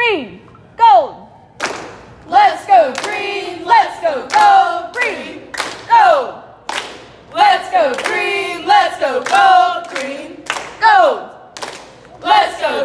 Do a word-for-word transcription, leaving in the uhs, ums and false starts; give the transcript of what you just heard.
green, gold. Let's go green, let's go gold, green, gold. Let's go green, let's go gold, green, gold. Let's go